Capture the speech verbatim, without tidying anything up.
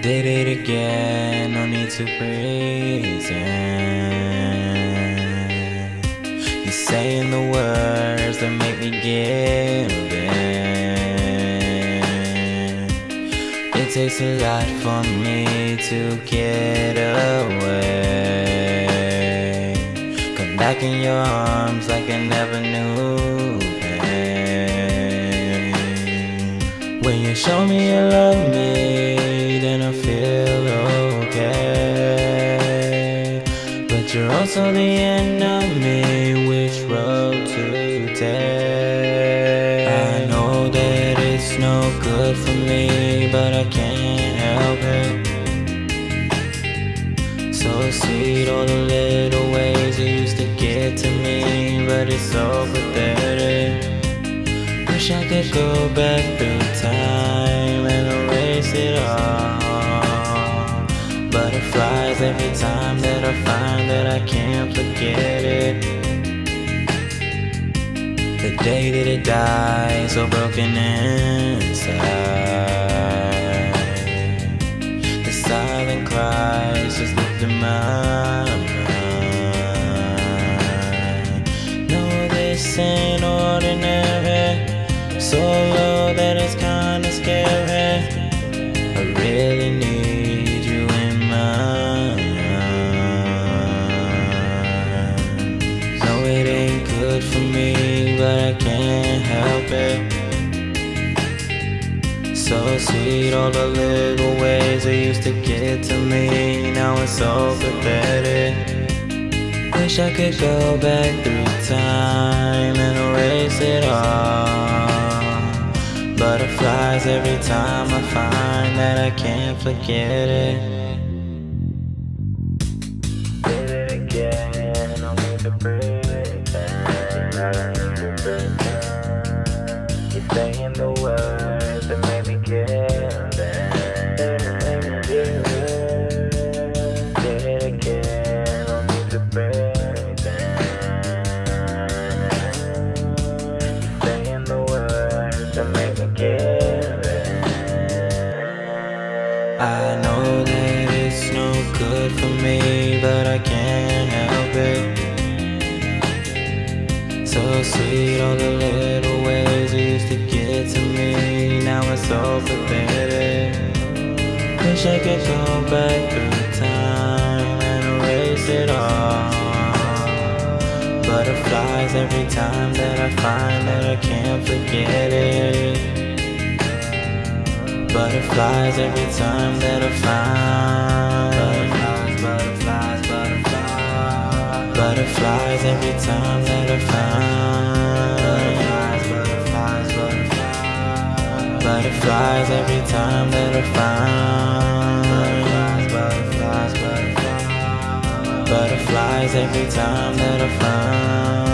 Did it again, no need to pretend. You're saying the words that make me give in. It takes a lot for me to get away. Come back in your arms like I never knew pain. When you show me you love me, then I feel okay. But you're also the enemy, which road to take? I know that it's no good for me, but I can't help it. So sweet, all the little ways you used to get to me, but it's so pathetic. Wish I could go back through time and erase it all. Butterflies every time that I find that I can't forget it. The day that it dies, so broken inside. The silent cries just lift in my mind. No, this ain't ordinary. So low that it's kinda scary. I really need you in mine. No, it ain't good for me, but I can't help it. So sweet, all the little ways they used to get to me, now it's so pathetic. Wish I could go back through time and erase it all. Butterflies every time I find that I can't forget it. Did it again, no need to pretend. You're saying the words that make me give in. Did it again, no need to pretend. You're saying the words that make me I know that it's no good for me, but I can't help it. So sweet, all the little ways you used to get to me, now it's so pathetic. Wish I could go back through time and erase it all. Butterflies every time that I find that I can't forget it. Butterflies every time that I find. Butterflies, butterflies, butterflies. Butterflies every time that I find. Butterflies, butterflies, butterflies. Butterflies every time that I find. Butterflies, butterflies, butterflies. Butterflies every time that I find.